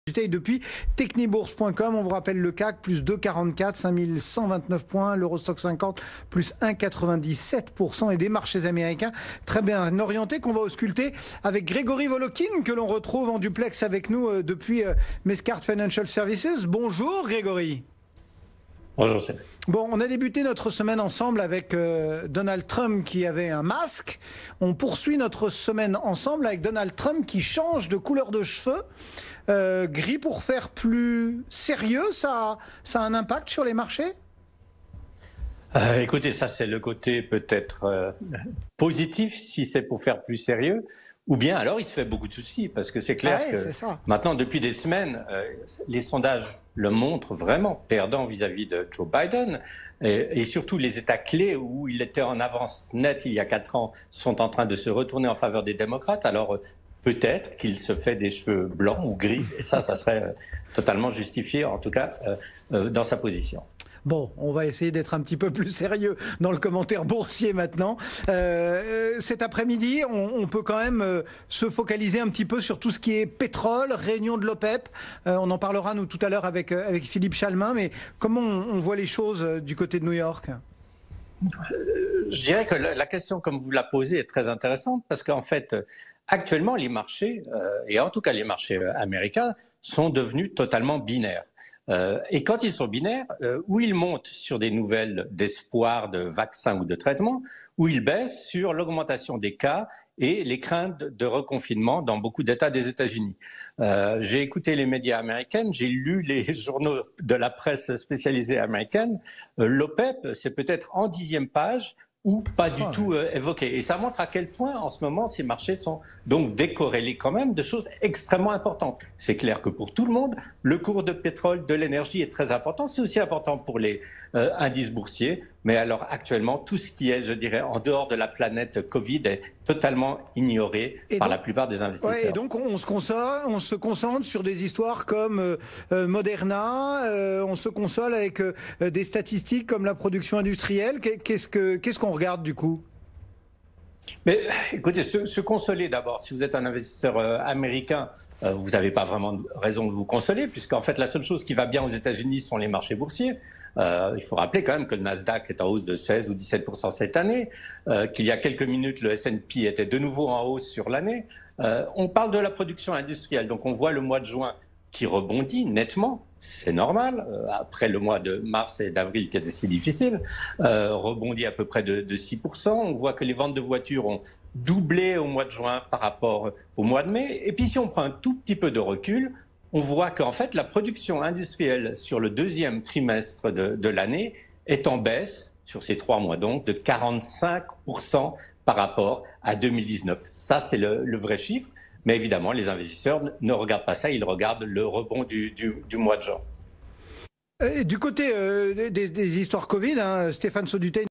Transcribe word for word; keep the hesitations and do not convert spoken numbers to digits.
Depuis technibourse point com, on vous rappelle le C A C plus deux virgule quarante-quatre, cinq mille cent vingt-neuf points, l'Eurostock cinquante plus un virgule quatre-vingt-dix-sept pour cent et des marchés américains très bien orientés qu'on va ausculter avec Grégory Volokin que l'on retrouve en duplex avec nous depuis Mescart Financial Services. Bonjour Grégory. Bonjour Cédric. Bon, on a débuté notre semaine ensemble avec euh, Donald Trump qui avait un masque. On poursuit notre semaine ensemble avec Donald Trump qui change de couleur de cheveux. Euh, gris pour faire plus sérieux, ça, ça a un impact sur les marchés ? euh, Écoutez, ça c'est le côté peut-être euh, positif si c'est pour faire plus sérieux. Ou bien alors il se fait beaucoup de soucis parce que c'est clair ah ouais, que c'est maintenant depuis des semaines, euh, les sondages le montrent vraiment perdant vis-à-vis de Joe Biden et, et surtout les États clés où il était en avance nette il y a quatre ans sont en train de se retourner en faveur des démocrates. Alors euh, peut-être qu'il se fait des cheveux blancs ou gris et ça, ça serait euh, totalement justifié en tout cas euh, euh, dans sa position. Bon, on va essayer d'être un petit peu plus sérieux dans le commentaire boursier maintenant. Euh, cet après-midi, on, on peut quand même euh, se focaliser un petit peu sur tout ce qui est pétrole, réunion de l'OPEP. Euh, on en parlera nous tout à l'heure avec, euh, avec Philippe Chalmin, mais comment on, on voit les choses euh, du côté de New York ? euh, Je dirais que la question, comme vous la posez, est très intéressante parce qu'en fait, actuellement, les marchés, euh, et en tout cas les marchés euh, américains, sont devenus totalement binaires. Euh, et quand ils sont binaires, euh, ou ils montent sur des nouvelles d'espoir de vaccins ou de traitements, ou ils baissent sur l'augmentation des cas et les craintes de reconfinement dans beaucoup d'États des États-Unis. Euh, j'ai écouté les médias américains, j'ai lu les journaux de la presse spécialisée américaine. Euh, L'OPEP, c'est peut-être en dixième page ou pas du Oh, tout euh, évoqué. Et ça montre à quel point, en ce moment, ces marchés sont donc décorrélés quand même de choses extrêmement importantes. C'est clair que pour tout le monde, le cours de pétrole, de l'énergie est très important. C'est aussi important pour les euh, indices boursiers. Mais alors, actuellement, tout ce qui est, je dirais, en dehors de la planète Covid est totalement ignoré et par donc, la plupart des investisseurs. Ouais, et donc, on se, concentre, on se concentre sur des histoires comme euh, Moderna, euh, on se console avec euh, des statistiques comme la production industrielle. Qu'est-ce que, qu'est-ce qu'on regarde du coup ? Mais écoutez, se, se consoler d'abord, si vous êtes un investisseur euh, américain, euh, vous n'avez pas vraiment raison de vous consoler, puisqu'en fait la seule chose qui va bien aux États-Unis sont les marchés boursiers. Euh, il faut rappeler quand même que le Nasdaq est en hausse de seize ou dix-sept pour cent cette année, euh, qu'il y a quelques minutes le S and P était de nouveau en hausse sur l'année. Euh, on parle de la production industrielle, donc on voit le mois de juin qui rebondit nettement, c'est normal, euh, après le mois de mars et d'avril qui était si difficile, euh, rebondit à peu près de, de six pour cent. On voit que les ventes de voitures ont doublé au mois de juin par rapport au mois de mai. Et puis si on prend un tout petit peu de recul, on voit qu'en fait la production industrielle sur le deuxième trimestre de, de l'année est en baisse, sur ces trois mois donc, de quarante-cinq pour cent par rapport à deux mille dix-neuf. Ça, c'est le, le vrai chiffre. Mais évidemment, les investisseurs ne regardent pas ça, ils regardent le rebond du, du, du mois de juin. Du côté euh, des, des histoires Covid, hein, Stéphane Saudutet